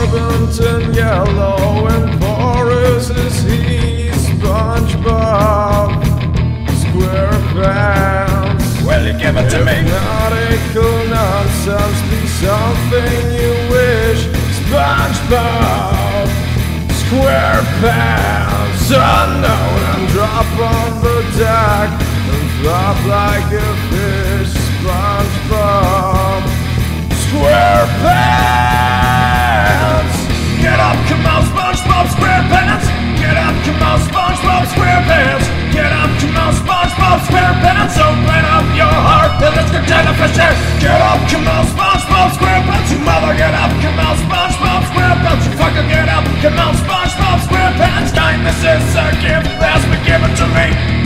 ardent and yellow and porous is he, Spongebob Squarepants. Will you give it to me? Hypnotical nonsense, be something you wish, Spongebob Squarepants. Unknown and drop on the deck and flop like a fish, Spongebob Squarepants. Get up, come on, Spongebob Squarepants. Get up, come on, Spongebob Squarepants. Get up, come on, Spongebob Squarepants. Open up your heart and let's get down to fisher. Get up, come on, Spongebob Squarepants. You mother, get up, come on, Spongebob Squarepants. You fucker, get up, come on, Spongebob Squarepants. Kindness is a gift that's been given to me.